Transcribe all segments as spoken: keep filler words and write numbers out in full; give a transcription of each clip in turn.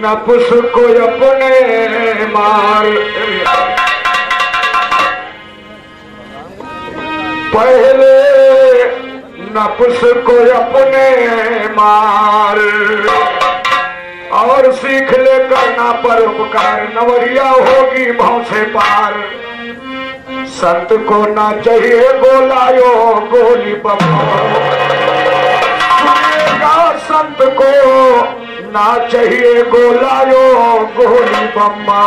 नफस को अपने मार, पहले नफस को अपने मार और सीख ले करना परोपकार, नवरिया होगी भाव से पार। संत को ना चाहिए गोलायो गोली बम्मा, सुनिएगा संत को ना चाहिए गोलायो गोली बम्मा।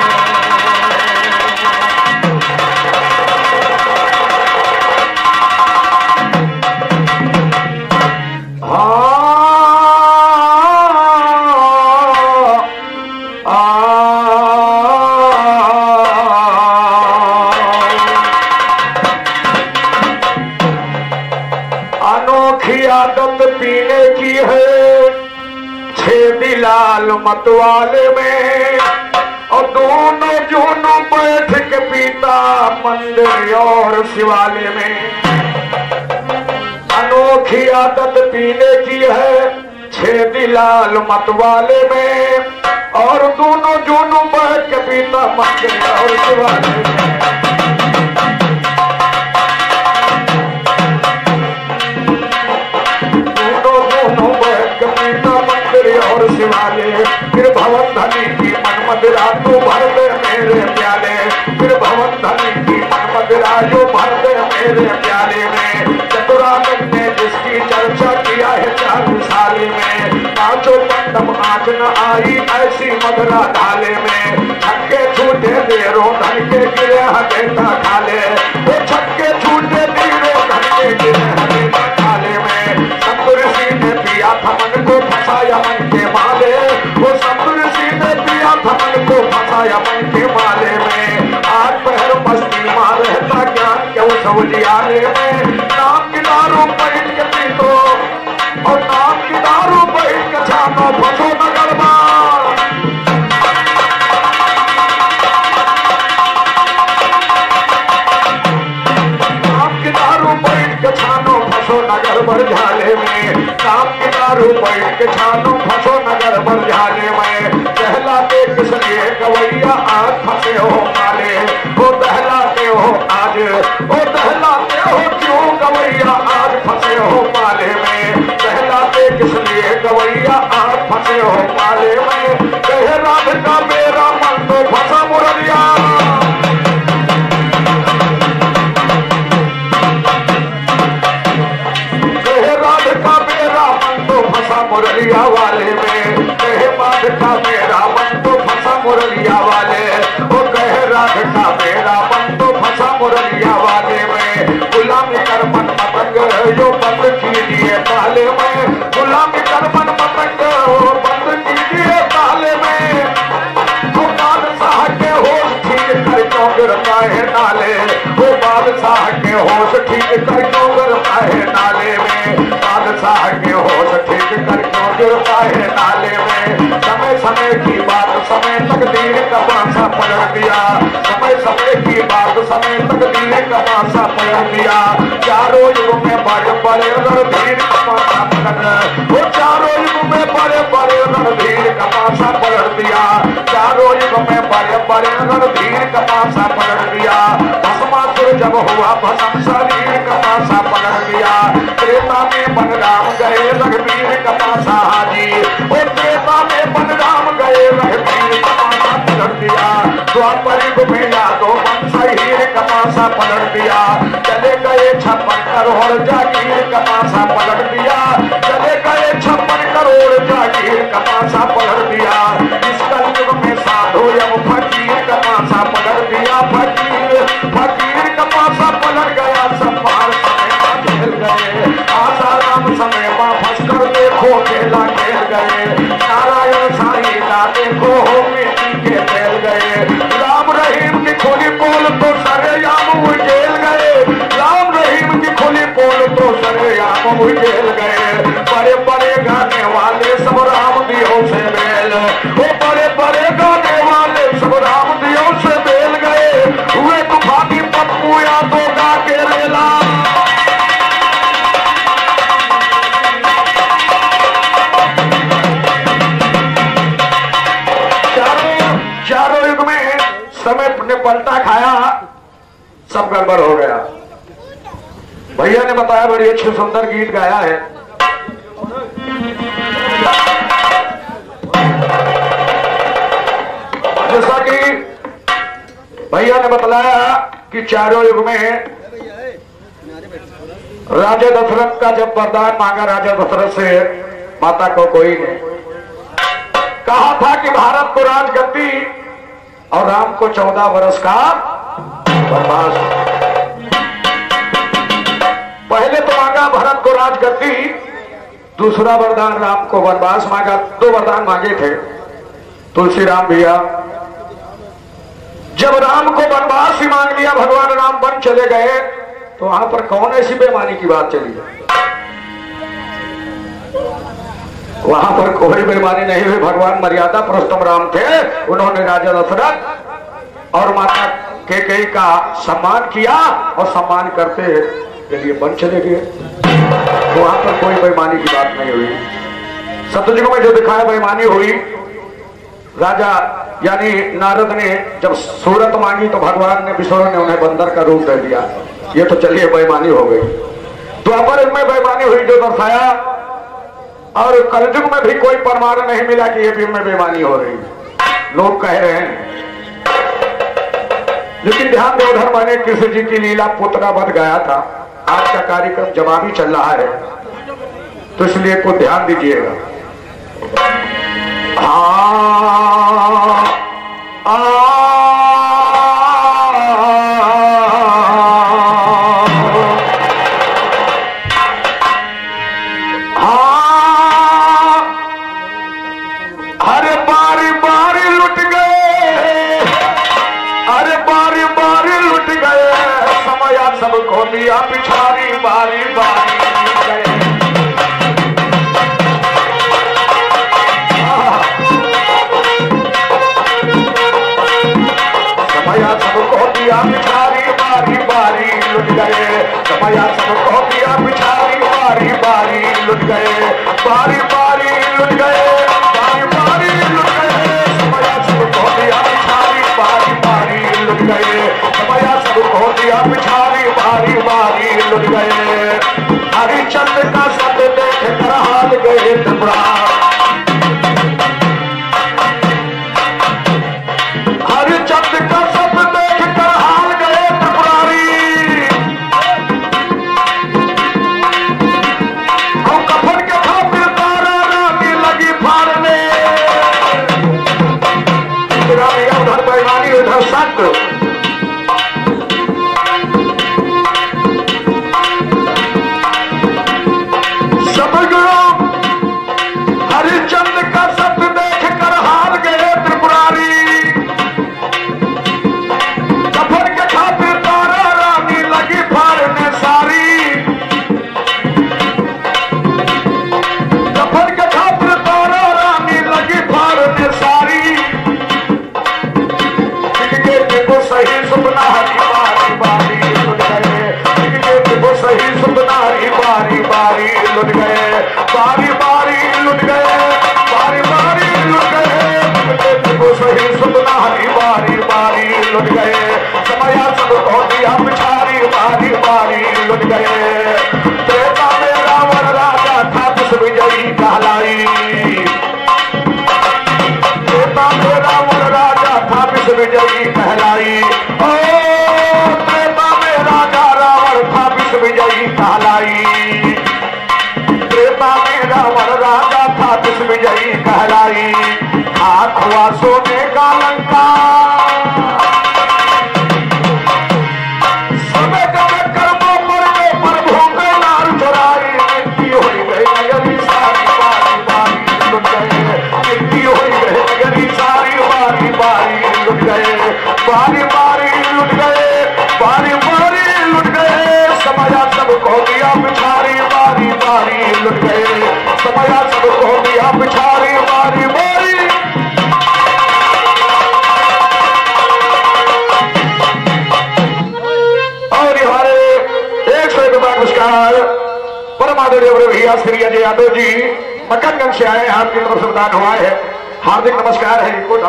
पीने की है छेदी लाल मतवाले में, और दोनों जोनों बैठ के पीता मंदिर और शिवालय में। अनोखी आदत पीने की है छेदी लाल मतवाले में, और दोनों जोनों बैठ के पीता मंदिर और शिवालय में। और शिवालय फिर भवन धनी की मन मदिरा तू भर दे मेरे प्याले, फिर भवन धनी की मन मदिरा जो भर दे मेरे प्याले में। चतुरानंद ने जिसकी चर्चा किया है चार साले में, पांचों पंडम आंच न आई ऐसी मदरा ढाले में। छक्के छूटे देरो धन के गिरे हदेता खाले, वो छक्के छूटे देरो धन के गिरे हदेता खाले में। सतुऋषि ने पिया था मन को फंसाया मन के माले, वो सतुऋषि ने पिया था मन को फंसाया मन के माले में। आज पहर मस्ती मार रहता ज्ञान के उस उजियारे में। नाम की दारू बैठ के पीतो और नाम की दारू बैठ के छानो फंसो न गड़बा। नाम की दारू बैठ के छानो फंसो नगर भर झाले में। नाम की दारू बैठ के छानो फंसो नगर भर झाले में। कहलाते किसलिए गवैया आज फंसे हो माले, वो दहलाते हो आज, वो दहलाते हो क्यों गवैया आज फंसे हो माले में। कहलाते किसलिए गवैया आज फंसे हो माले में। कहे राधिका मेरा मन तो फंसा मुरलिया, मुरलिया वाले में। कहे राधिका मेरा मन तो फंसा मुरलिया वाले, वो कहे राधिका मेरा मन तो फंसा मुरलिया वाले में। गुलामी कर मन पतंग जो बंद कीजिए ताले में, गुलामी कर मन पतंग बंद कीजिए ताले में। वो बादशाह के होश ठीक कर क्यों गिरता है नाले, वो बादशाह के होश ठीक कर क्यों गिरता है नाले में। बादशाह के होश ठीक कर क्यों गिरता है नाले में। समय समय की बात समय तकदीर का पासा पलट दिया, समय समय की बात समय तकदीर का पासा पलट दिया। चारों युग में बड़े बड़े रणधीर का पासा पलट, वो चारों युग में बड़े बड़े रणधीर का पासा पलट दिया। चारों युग में बड़े बड़े रणधीर का पासा पलट दिया। भस्मासुर जब हुआ भस्म शरीर का पासा पलट दिया। त्रेता में बलराम गए रघुवीर का पासा हाजी, और त्रेता में बलराम गए रघुवीर का पासा पलट दिया। द्वापर युग में यादव वंश हीर का पासा पलट दिया। चले गए छप्पन करोड़ जागीर का पासा पलट दिया। चले गए छप्पन करोड़ जागीर का पासा पलट दिया। इस कलयुग में साधु एवं फकीर का पासा पलट दिया। फकीर फकीर का पासा पलट गया। सब बाहर खेल गए, आसाराम समय वापस कर देखो खेला खेल गए। नारायण साईं का देखो हो मिट्टी के खेल गए। राम रहीम की खोली पोल तो सरेआम उजेल गए। राम रहीम की खोली पोल तो सरेआम उजेल गए। बड़े बड़े गाने वाले सब राम दियों से मेल, वो बड़े बड़े गाने वाले सब राम दियों से मेल गए। हुए तूफानी पप्पू या तो गा के रेला। गड़बड़ हो गया। भैया ने बताया बड़ी अच्छी सुंदर गीत गाया है। जैसा कि भैया ने बतलाया कि चारों युग में राजा दशरथ का जब वरदान मांगा राजा दशरथ से माता को कोई ने कहा था कि भारत को राजगद्दी और राम को चौदह वर्ष का वनवास। पहले तो मांगा भरत को राजगद्दी, दूसरा वरदान राम को वनवास मांगा। दो वरदान मांगे थे तुलसी राम भैया। जब राम को वनवास ही मांग लिया, भगवान राम वन चले गए, तो वहां पर कौन ऐसी बेईमानी की बात चली है? वहां पर कोई बेईमानी नहीं हुई। भगवान मर्यादा पुरुषोत्तम राम थे। उन्होंने राजा दशरथ और माता कैकेयी का सम्मान किया और सम्मान करते के लिए वन चले गए। तो वहां पर कोई बेईमानी की बात नहीं हुई। सतयुग में जो दिखाया बेईमानी हुई, राजा यानी नारद ने जब सूरत मांगी तो भगवान ने विष्णु ने उन्हें बंदर का रूप दे दिया। ये तो चलिए बेईमानी हो गई। द्वापर में बेईमानी हुई जो दर्शाया, और कलयुग में भी कोई प्रमाण नहीं मिला कि ये भी में बेईमानी हो रही। लोग कह रहे हैं, लेकिन ध्यान दो, उधर मैंने कृष्ण जी की लीला पुतला वध गाया था। आज का कार्यक्रम जवाबी चल रहा है, तो इसलिए को ध्यान दीजिएगा। हाँ आ सबको दिया पिछारी बारी बारी गए। समया सबको दिया पिछारी बारी बारी लुट गए। समया सबको दिया पिछारी बारी बारी लुट गए। बारी बारी लुट गए, बारी बारी लुट गए। समया सबको दिया पिछारी बारी बारी लुट गए। समया सबको दिया पिछारी बारी बारी लुट गए। हरिचंद्र का सब देख कर हाल गए त्रिपुरा। हरिचंद्र का सब देख कर हाल गए त्रिपुरारी। और कफन के खातिर तारा रानी लगी फाड़ने। उधर बेईमानी उधर सत्य। हरिचंद्र का सत्य देख कर हार गए त्रिपुरारी। कफन के खातिर तारा रानी लगी फाड़ने सारी। कफन के खातिर तारा रानी लगी फाड़ने सारी। को सही सुपना हरी बारी बारी लुट गए। को सही सुपना हरी बारी बारी लुट गए। बारी बारी लुट गए, बारी बारी लुट गए। को सही सुपना हरी बारी बारी लुट गए। समया सबको दिया पिछारी बारी बारी लुट गए। त्रेता में रावण राजा था विश्व विजयी कहलाई। त्रेता में रावण राजा था विश्व विजयी कहलाई। ओ त्रेता में राजा रावण था विश्व विजयी कहलाई। त्रेता में रावण राजा था विश्व विजयी कहलाई। हाथ हुआ सोने का लंका, समय गए कर्मों पर गए पर भूखे नार चुराई। मिट्टी हो गई नगरी सारी बारी बारी लुट गए। मिट्टी हो गई नगरी सारी बारी बारी लुट गए। बारी बारी लुट गए, बारी बारी लुट गए। समया सबको दिया पिछारी बारी बारी लुट गए। समया सबको दिया पिछारी बारी बारी। और हमारे एक सौ एक रुपया पुरस्कार परमादरणीय भैया श्री अजय यादव जी मकनगंज से आए हैं। आपकी तरफ से दान हुआ है, हार्दिक नमस्कार है इनको।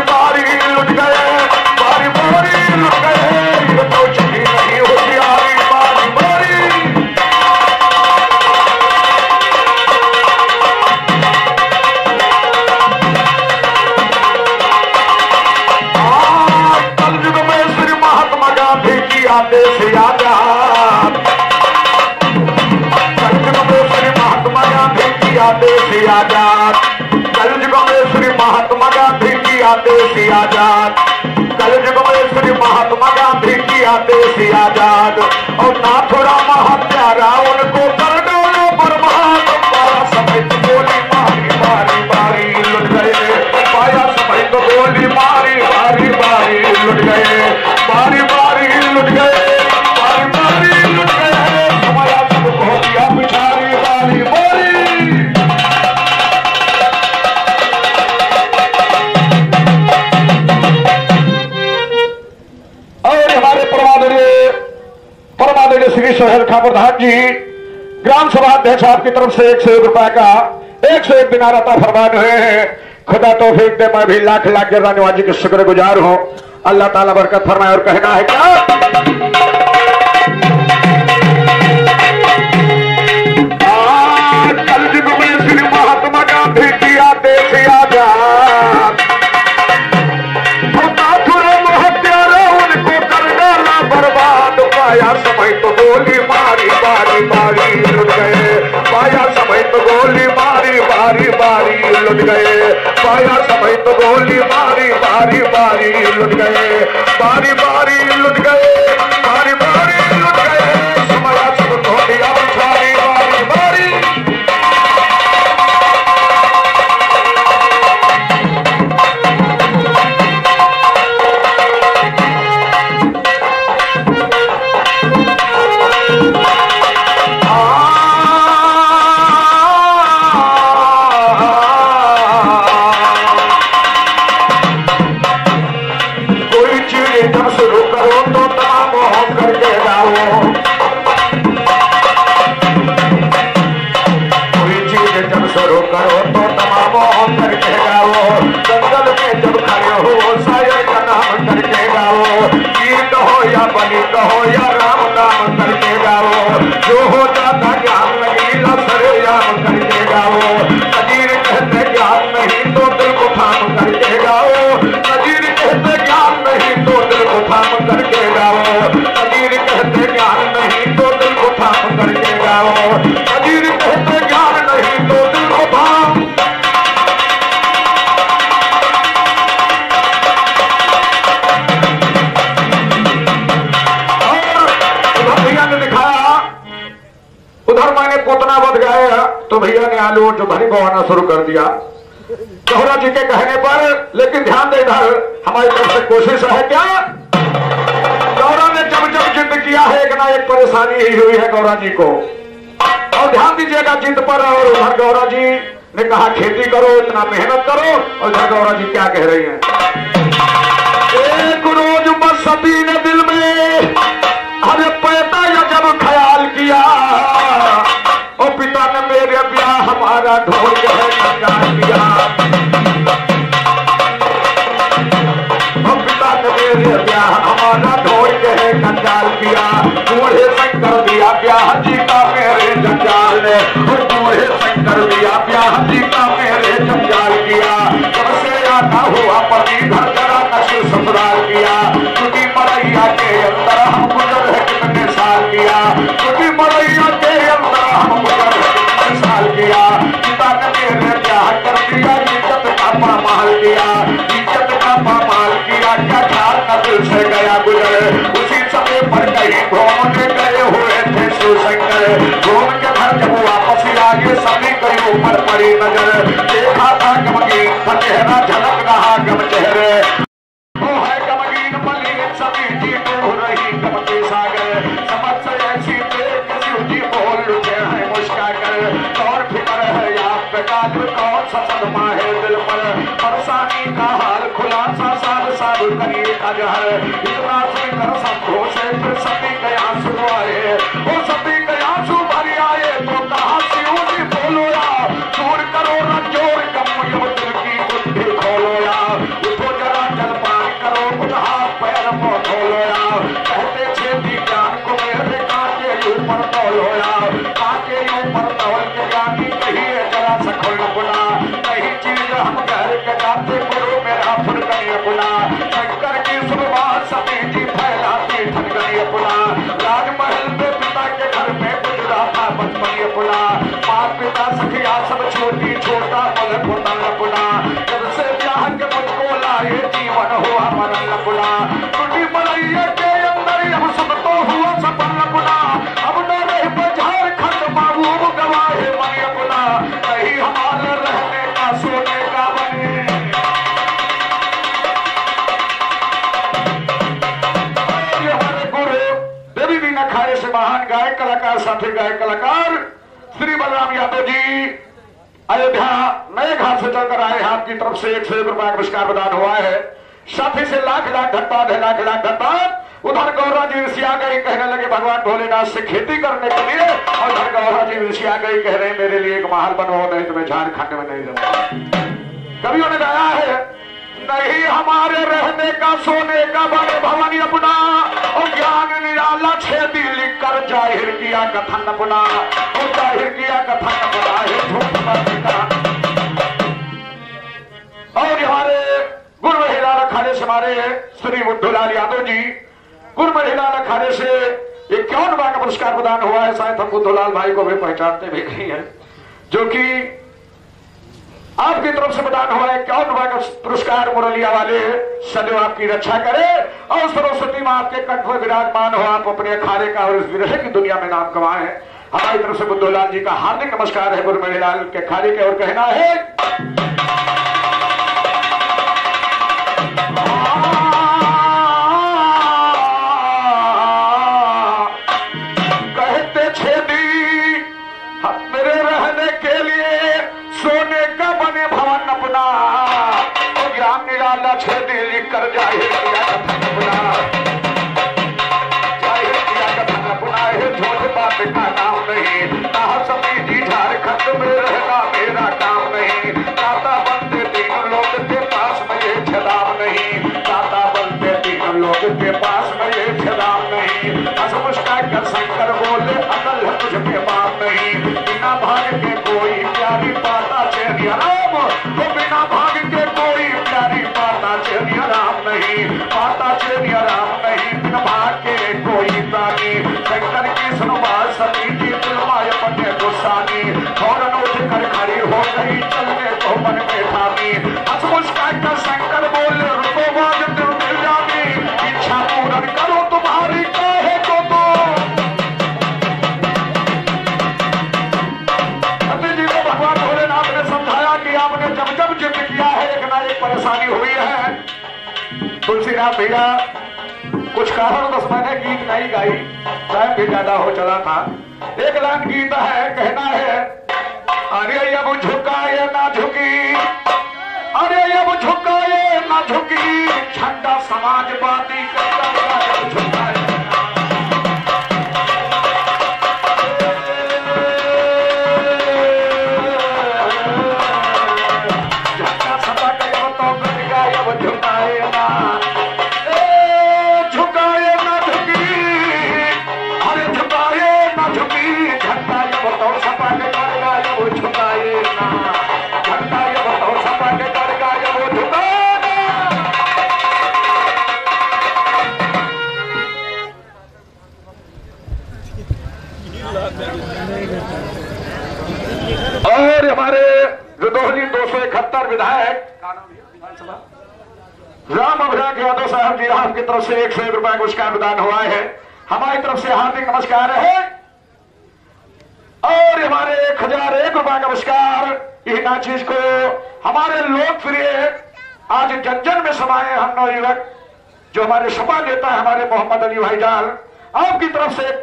बारी लुट गए, बारी बारी लुट गए, ये तो चली नहीं होशियारी बारी बारी। आज कलयुग में श्री महात्मा गांधी की आदेश आजाद, कलयुग में श्री महात्मा गांधी की आदेश आजाद, कलयुग में श्री महात्मा गांधी की आदेश आजाद, कलयुग में श्री महात्मा गांधी की आदेश आजाद। और नाथुराम हत्यारा उनको कर डालो बर्बाद, पाया समय तो गोली मारी बारी बारी लुट गए, पाया समय तो गोली मारी बारी बारी लुट गए, बारी बारी लुट गए, बारी बारी लुट गए, हमारा सब हो दिया पिछारी बारी बारी। परमादरणीय श्री सोहेल खां प्रधान जी ग्राम सभा अध्यक्ष आपकी तरफ से एक सौ एक रुपए का एक सौ एक दिनार अता फरमान हुए हैं। खुदा तौफीक दे, मैं भी लाख लाख गिरदानवाजी के शुक्रगुजार हूं। अल्लाह ताला बरकत फरमाए। और कहना है क्या, आज कलयुग में श्री महात्मा गांधी की आदेश आजाद, बर्बाद, पाया समय तो गोली मारी बारी बारी लुट गए, पाया समय तो गोली मारी बारी बारी लुट गए, पाया समय तो गोली मारी बारी बारी लुट गए, बारी बारी लुट गए, बारी बारी लुट गए, समय सब तो दिया सारी बारी बारी। बनी कहो या राम नाम करके गाओ, जो हो जाता ज्ञान नहीं लसरे याम करके गाओ, कबीर कहते ज्ञान नहीं तो दिल को थाम करके गाओ, कबीर कहते ज्ञान नहीं तो दिल को थाम करके गाओ, कबीर कहते ज्ञान नहीं तो दिल को थाम करके गाओ, कबीर कहते ज्ञान नहीं तो दिल को थाम। उधर मैंने पोतना बद गया तो भैया ने आलू जो भरी बवाना शुरू कर दिया गौरा जी के कहने पर। लेकिन ध्यान दे, इधर हमारी तरफ से कोशिश है क्या, गौरा ने जब जब जिद किया है एक ना एक परेशानी ही हुई है गौरा जी को। और ध्यान दीजिएगा जिद पर। और उधर गौरा जी ने कहा खेती करो, इतना मेहनत करो, और इधर गौरा जी क्या कह रही हैं, एक रोज बस सभी ने दिल में अरे पैदा या जब ख्याल किया, और पिता ने मेरे ब्याह हमारा ढोल के है कंगाल किया, और पिता ने मेरे ब्याह हमारा ढोल के है कंगाल किया, बूढ़े शंकर दिया ब्याह जी का मेरे जंजाल ने, और बूढ़े शंकर दिया ब्याह जी का मेरे जंजाल किया, जब से आना हुआ पति घर जरा नशे ससुराल किया, क्योंकि मरैया के अंदर हम गुजर है कितने साल किया, क्योंकि मरैया के अंदर हम गुजर है कितने साल किया, पिता ने मेरे ब्याह कर दिया, इज्जत का पामाल किया, इज्जत का पामाल किया, क्या ख्याल न दिल से गया गुजर। उसी समय पर कहीं घूमने गए हुए थे शिवशंकर, घूम के घर जब वापस आगे सभी कहीं ऊपर पड़ी नजर, देखा था गमगीन चेहरा झलक रहा गम चेहरे, वो है गमगीन मलिन सभी जी डूब रही गम के सागर, समझ से ऐसी देख शिव जी बोल उठे हैं मुस्का कर, और फिक्र है आप पे काल कौन सा सदमा है दिल पर, परेशानी का हाल खुलासा साल साल करिए अजहर, इतना सुनकर सबको से फिर सभी के आंसू आए, वो सभी के आंसू भर आए, तो कहा शिव जी बोलो या दूर करो रंजोर गम दिल की बुद्धि खोलो या, उठो जरा छोटी छोटा पल होता लपना, जब से ब्याह के मुझको लाए जीवन हुआ मरण लपना, टूटी मरैया के अंदर अब सुख तो हुआ सपन लपना, अब न रहे बजार खंड महबूब गवाहे मन अपना, नहीं हमारे रहने का सोने का बने। हमारे गुरु देवी दीन अखाड़े से महान गायक कलाकार साथी गायक कलाकार श्री बलराम यादव जी अयोध्या नए घाट से चलकर आए हैं। आपकी तरफ से एक सौ एक रुपया का पुरस्कार प्रदान हुआ है। साथी से लाख लाख धन्यवाद है, लाख लाख धन्यवाद। उधर गौरा जी ऋषि आ गई, कहने लगे भगवान भोलेनाथ से खेती करने के लिए, और उधर गौरा जी ऋषि आ गई, कह रहे हैं मेरे लिए एक महल बनवाओ, नहीं तो मैं झारखंड में नहीं रहूंगा। कवियों ने गाया है, नहीं हमारे रहने का सोने का बने भवन अपना, और ज्ञान निराला छेदी लिख कर जाहिर किया कथन अपना, और जाहिर किया कथन अपना है झूठ का। और हमारे गुरु महिलाल अखाड़े से हमारे श्री बुद्धूलाल यादव जी, गुरु महिलाल अखाड़े से इक्यावन रुपया का पुरस्कार प्रदान हुआ है। शायद हम बुद्धूलाल भाई को भी पहचानते भी नहीं है, जो कि आपकी तरफ से प्रदान हुआ है इक्यावन रुपया का पुरस्कार। मुरलिया वाले सदैव आपकी रक्षा करे, और सरस्वती मां आपके कंठ में विराजमान हो, आप अपने अखाड़े का और इस विरह की दुनिया में नाम कमाए। हमारी तरफ से बुद्धूलाल जी का हार्दिक नमस्कार है गुरु महिलाल के अखाड़े के। और कहना है, कहते छेदी मेरे रहने के लिए सोने का बने भवन अपना, और ज्ञान निराला छेदी लिख कर जाहिर किया कथन अपना, जाहिर किया कथन अपना है झूठ बात का नाम नहीं, कहा समीजी झारखंड में रहना मेरा काम नहीं, दाता बनते तीन लोग के पास में ये छदाम नहीं, दाता बनते तीन लोग के पास में ये छदाम नहीं, हंस मुस्का कर शंकर बोले अकल है तुझके बाप नहीं, बिना भाग के कोई प्यारी पाता चेरिया राम, तो बिना भाग के कोई प्यारी पाता चेरिया राम नहीं, पाता चेरिया राम नहीं, बिना भाग के कोई प्राणी, शंकर की सुनवार सती की फिल्माए पन्ने गुस्सानी, फौरन उठ कर खड़ी हो गई चलने को मन में ठानी, हंस मुस्का कर शंकर बोले रुको बाज तुम मिल जानी, इच्छा पूर्ण करो तुम्हारी कहे तो दो। भगवान भोलेनाथ ने समझाया कि आपने जब जब जिद किया है एक ना एक परेशानी हुई है। तुलसीराम भैया कुछ कारणवश मैंने गीत नहीं गाई, टाइम भी ज्यादा हो चला था। एक लाइन गीत है, कहना है, अरे अब झुकाए ना झुकी, अरे अब झुकाए ना झुकी, झंडा समाजवादी का झुकाए, झुकाए ना झुकाए ना झुकी, अरे झुकाए ना झुकी, झंडा ये बताओ सपा के करेगा ये वो झुकाए ना, झंडा ये बताओ सपा के करेगा ये वो झुकाए। और हमारे रुदौली दो सौ इकहत्तर विधायक राम अभिराम यादव साहब जी, आपकी तरफ से एक सौ एक रुपया पुरस्कार प्रदान हुआ है। हमारी तरफ से हार्दिक नमस्कार है। और हमारे एक हजार एक रुपया का पुरस्कार इस चीज को हमारे लोकप्रिय आज जन जन में समाये हम नवयुवक जो हमारे सपा नेता है हमारे मोहम्मद अली भाईजान, आपकी तरफ से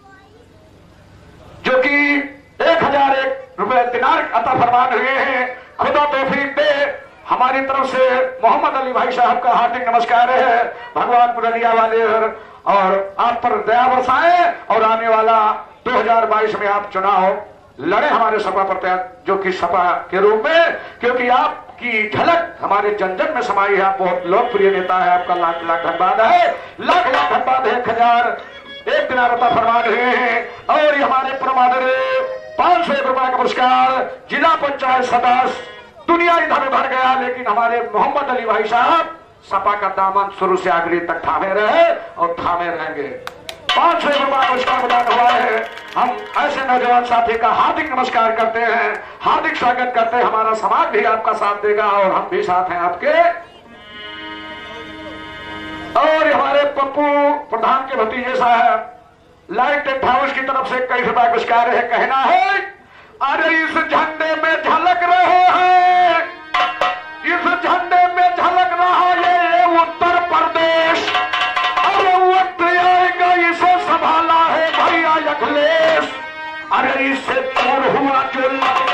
जो कि एक हजार एक रुपए दिनार अता फरमान हुए हैं। खुदा तौफीक दे। हमारी तरफ से मोहम्मद अली भाई साहब का हार्दिक नमस्कार है। भगवान पुरलिया वाले और आप पर दया बरसाए और आने वाला दो हजार बाईस में आप चुनाव लड़े हमारे सपा प्रत्याशी जो कि सपा के रूप में, क्योंकि आपकी झलक हमारे जन जन में समाई है। आप बहुत लोकप्रिय नेता है, आपका लाख लाख धन्यवाद है, लाख लाख धन्यवाद है। एक हजार एक दिनार अता फरमान हुए हैं। और ये हमारे परमादर पांच सौ एक रुपए का पुरस्कार जिला पंचायत सदस्य। दुनिया इधर उधर गया लेकिन हमारे मोहम्मद अली भाई साहब सपा का दामन शुरू से आखिरी तक थामे रहे और थामे रहेंगे। पांच सौ रुपया पुरस्कार प्रदान हुआ है। हम ऐसे नौजवान साथी का हार्दिक नमस्कार करते हैं, हार्दिक स्वागत करते हैं। हमारा समाज भी आपका साथ देगा और हम भी साथ हैं आपके। और हमारे पप्पू प्रधान के भतीजे साहब लाइट टेंट हाउस की तरफ से कई रुपया पुरस्कार है। कहना है अरे इस झंडे में झलक रहे हैं, इस झंडे में झलक रहा ये उत्तर प्रदेश। अरे वक्त आएगा इसे संभाला है भैया अखिलेश। अरे इससे चूर हुआ जो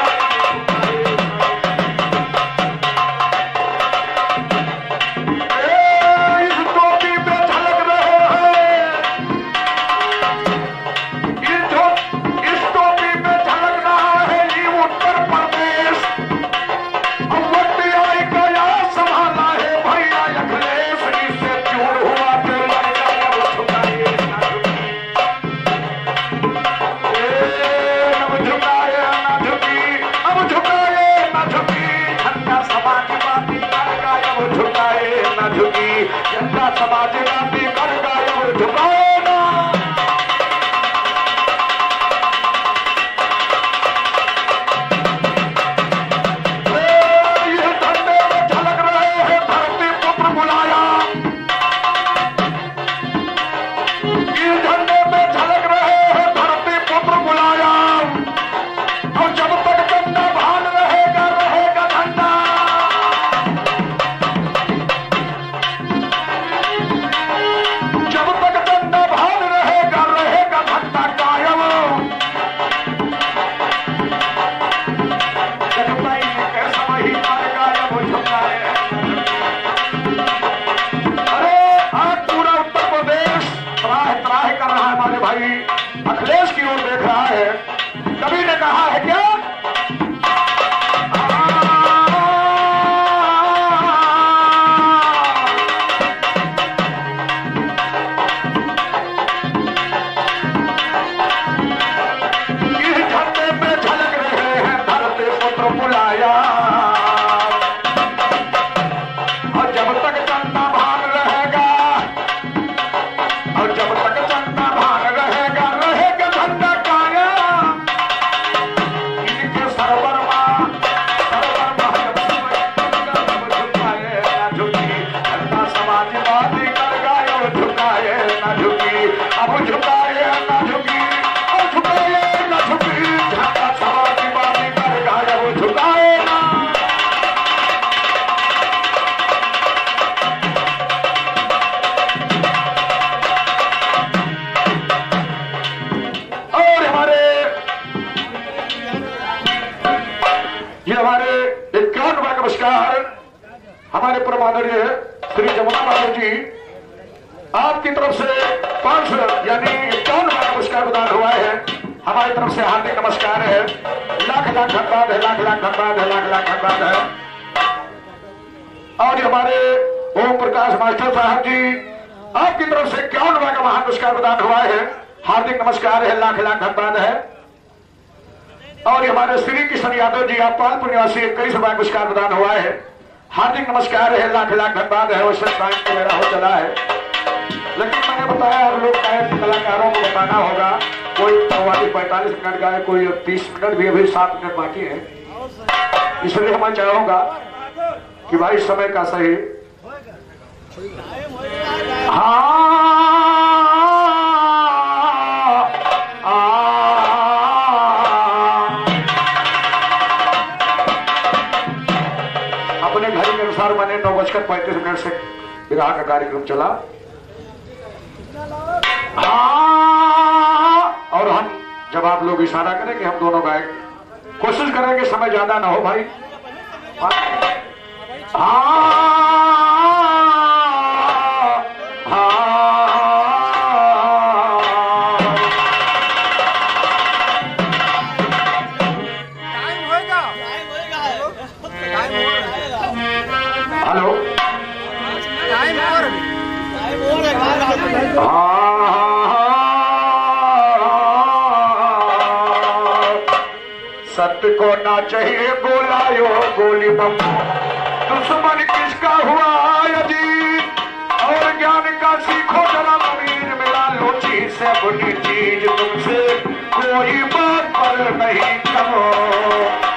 समाजवादी कर गायब झुकाए ना। ये झंडे में झलक रहे हैं धरती पुत्र बुलाया, ये झंडे में झलक रहे हैं धरती पुत्र बुलाया। और जब तक झंडा भान रहेगा रहेगा झंडा। अखिलेश की ओर देख रहा है। कवि ने कहा है क्या इस झंडे में झलक रहे हैं धरती पुत्र बुलाया। और जब तक चंदा भान रहेगा, और जब तक चंदा भान रहेगा रहेगा झंडा काया। इनके सरवरमा सरवरमा झुकाए ना झुकी, झंडा समाजवादी कर गायो झुकाए ना झुकी। अब झुकाए ना झुकी, अब झुकाए ना झुकी, झंडा समाजवादी कर गायो झुकाए ना। ये हमारे इक्यावन रुपए का पुरस्कार हमारे परमादरणीय श्री जमुना बाबू जी आपकी तरफ से पांच सौ यानी इक्यावन रुपए का पुरस्कार प्रदान हुआ है। हमारी तरफ से हार्दिक नमस्कार है। लाख लाख धन्यवाद है, लाख लाख धन्यवाद है, लाख लाख धन्यवाद है। और हमारे ओम प्रकाश मास्टर साहब जी आपकी तरफ से इक्यावन रुपए का महान पुरस्कार प्रदान हुआ है। हार्दिक नमस्कार है, लाख लाख धन्यवाद है। और हमारे श्री किशन यादव जी आप पालपुर निवासी इक्कीस रुपए पुरस्कार प्रदान हुआ है। हार्दिक नमस्कार है, लाख लाख धन्यवाद है। वैसे टाइम तो मेरा हो चला है, लेकिन मैंने बताया आप लोग कलाकारों को बताना होगा। कोई चौवालीस पैंतालीस मिनट गाए, कोई तीस मिनट भी, अभी सात मिनट बाकी है। इसलिए मैं चाहूंगा कि भाई समय का सही हाँ मैंने नौ बजकर पैंतीस मिनट से विवाह का कार्यक्रम चला। हाँ, और हम जब आप लोग इशारा करेंगे हम दोनों गायक कोशिश करेंगे समय ज्यादा ना हो भाई। हाँ हेलो सत्य को ना चाहिए गोलायो गोली बम, दुश्मन किसका हुआ अजीत और ज्ञान का सीखो जरा जमीन मिला लो चीज से बुरी चीज तुमसे कोई बात पर नहीं कहो।